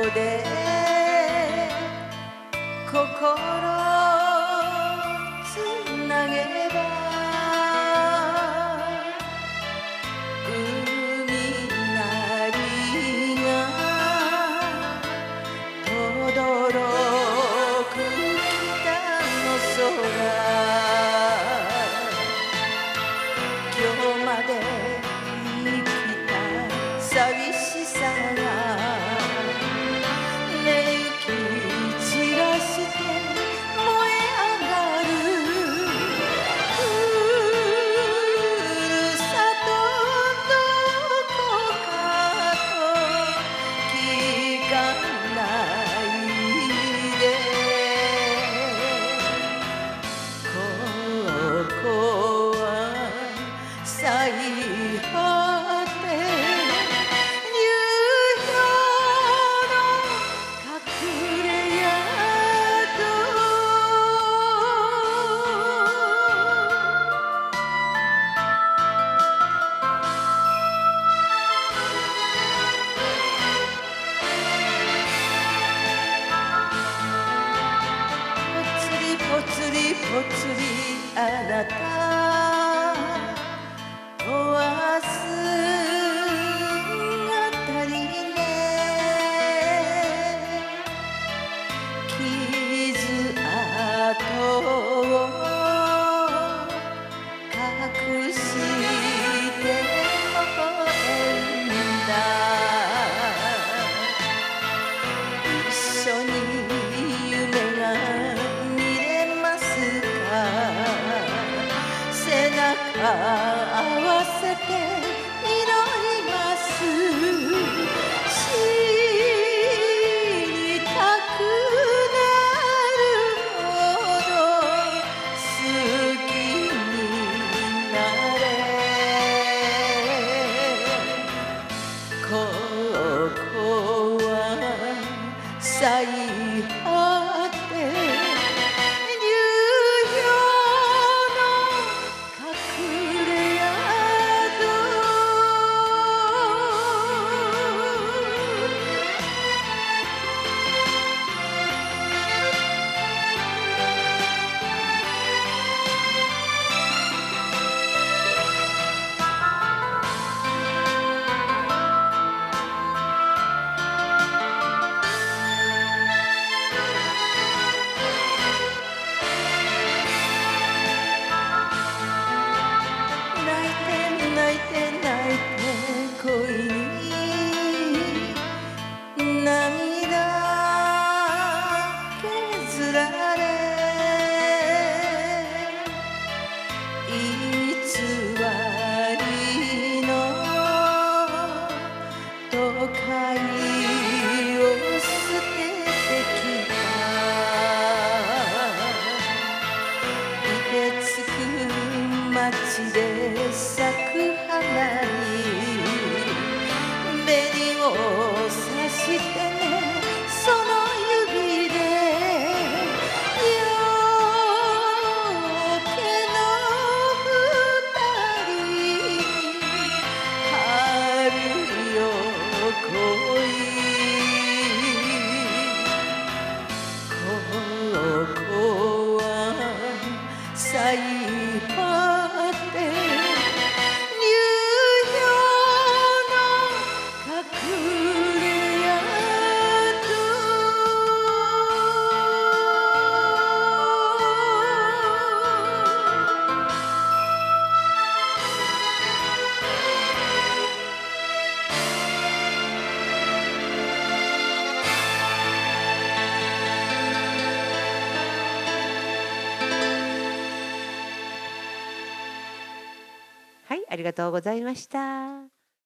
で心つなげば海なりが轟く北の空今日まで生きた寂しさが寝息散らして燃え上がるふるさとどこかと聞かないでここは最果て流氷の隠れ宿ぽつりぽつりあなたおわすがたりね傷跡を隠して微笑んだ一緒に夢が見れますか背中合わせて祈ります知りたくなるほど好きになれここは最果て流氷の隠れ宿泣いて恋に涙削られ偽りの都会を捨ててきた凍てつく街で咲く花に紅をさしてねその指で夜明けの二人春よ恋ここは最果て流氷の隠れ宿はい、ありがとうございました。